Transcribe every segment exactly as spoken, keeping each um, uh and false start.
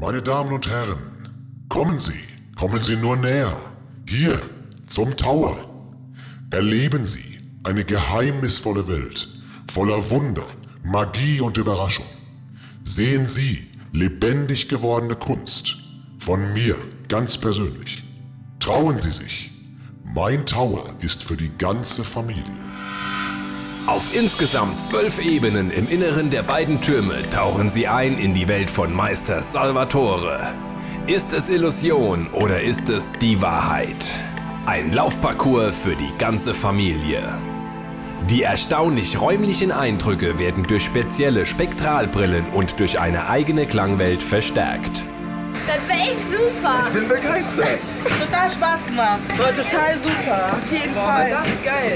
Meine Damen und Herren, kommen Sie, kommen Sie nur näher. Hier, zum Tower. Erleben Sie eine geheimnisvolle Welt, voller Wunder, Magie und Überraschung. Sehen Sie lebendig gewordene Kunst, von mir ganz persönlich. Trauen Sie sich, mein Tower ist für die ganze Familie. Auf insgesamt zwölf Ebenen im Inneren der beiden Türme tauchen Sie ein in die Welt von Meister Salvatore. Ist es Illusion oder ist es die Wahrheit? Ein Laufparcours für die ganze Familie. Die erstaunlich räumlichen Eindrücke werden durch spezielle Spektralbrillen und durch eine eigene Klangwelt verstärkt. Das war echt super. Ich bin begeistert. Total Spaß gemacht. War total super. Auf jeden Boah, Fall. das ist geil.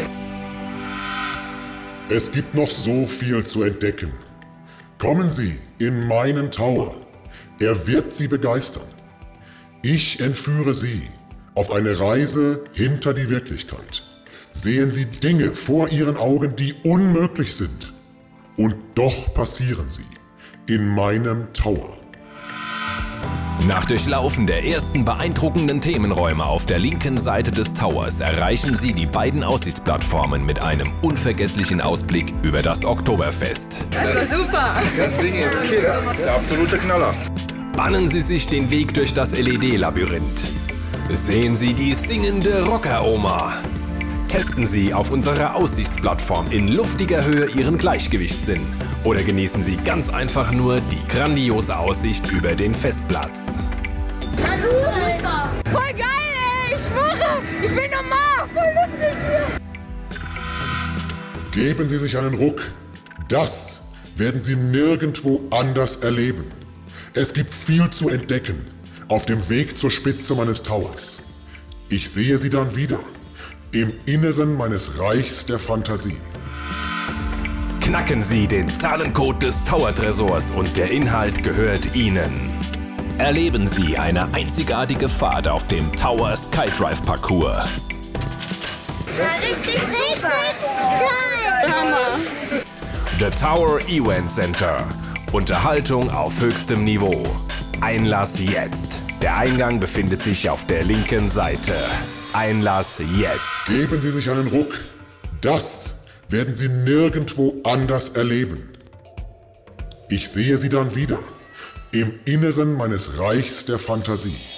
Es gibt noch so viel zu entdecken. Kommen Sie in meinen Tower. Er wird Sie begeistern. Ich entführe Sie auf eine Reise hinter die Wirklichkeit. Sehen Sie Dinge vor Ihren Augen, die unmöglich sind. Und doch passieren sie in meinem Tower. Nach Durchlaufen der ersten beeindruckenden Themenräume auf der linken Seite des Towers erreichen Sie die beiden Aussichtsplattformen mit einem unvergesslichen Ausblick über das Oktoberfest. Das war super. Das Ding ist Killer. Der absolute Knaller. Bannen Sie sich den Weg durch das L E D-Labyrinth. Sehen Sie die singende Rocker-Oma. Testen Sie auf unserer Aussichtsplattform in luftiger Höhe Ihren Gleichgewichtssinn. Oder genießen Sie ganz einfach nur die grandiose Aussicht über den Festplatz. Hallo, Alter. Voll geil, ey. Ich schwöre, ich bin normal. Voll lustig hier. Geben Sie sich einen Ruck. Das werden Sie nirgendwo anders erleben. Es gibt viel zu entdecken auf dem Weg zur Spitze meines Towers. Ich sehe Sie dann wieder im Inneren meines Reichs der Fantasie. Knacken Sie den Zahlencode des Tower-Tresors und der Inhalt gehört Ihnen. Erleben Sie eine einzigartige Fahrt auf dem Tower Skydrive-Parcours. Richtig, richtig toll. Hammer. The Tower Event Center. Unterhaltung auf höchstem Niveau. Einlass jetzt. Der Eingang befindet sich auf der linken Seite. Einlass jetzt. Geben Sie sich einen Ruck. Das werden Sie nirgendwo anders erleben. Ich sehe Sie dann wieder im Inneren meines Reichs der Fantasie.